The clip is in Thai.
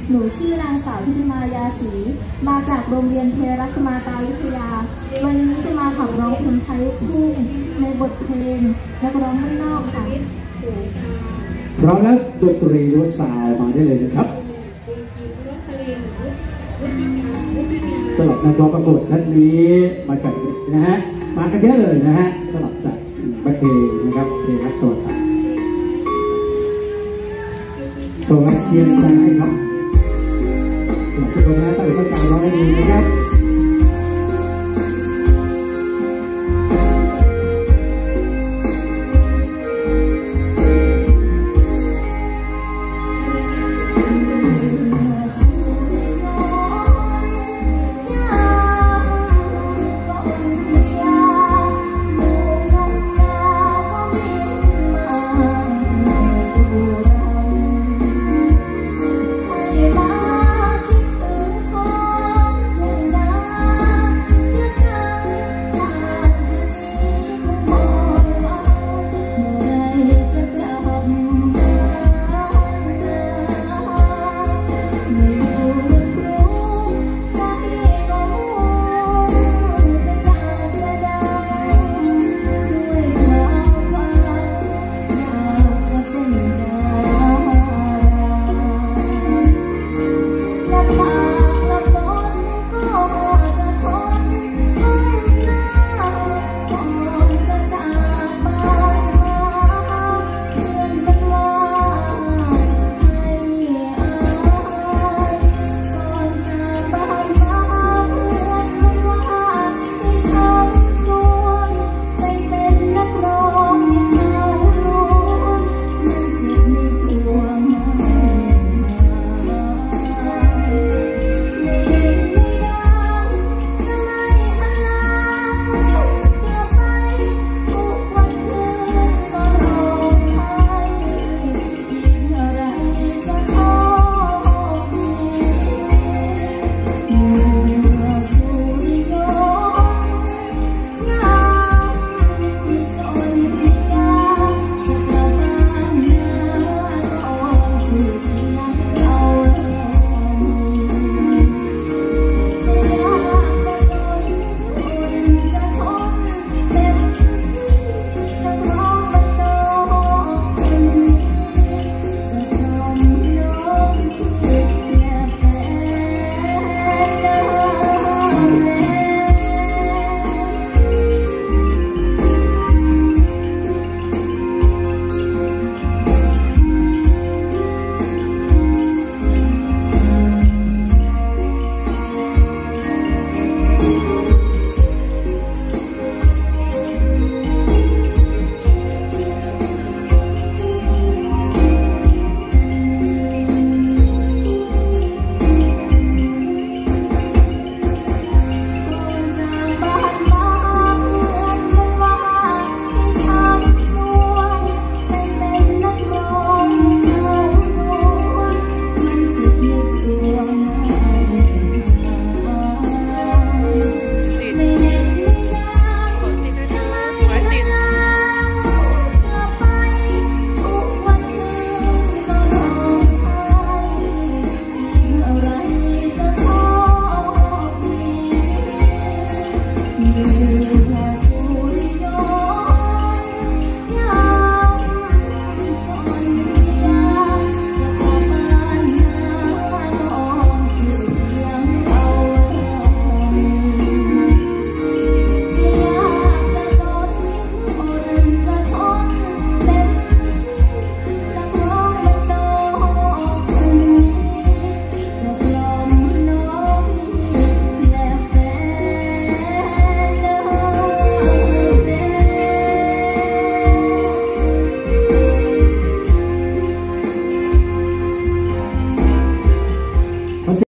หนูชื่อนางสาวธิติมายาศรีมาจากโรงเรียนเทรัสมาตาวิทยาวันนี้จะมาขับร้องเพลงไทยลูกทุ่งในบทเพลงนักร้องบ้านนอกค่ะพร้อมแล้วดนตรีรถสาวมาได้เลยนะครับสำหรับนักร้องประกวดท่านนี้มาจากนะฮะมากันเยอะเลยนะฮะสำหรับจากประเทศนะครับเทรัสสวัสดิ์ส่งรับเชียร์ใจให้ครับสำหรับทุกคนนะตั้งใจร้องให้ดีนะครับ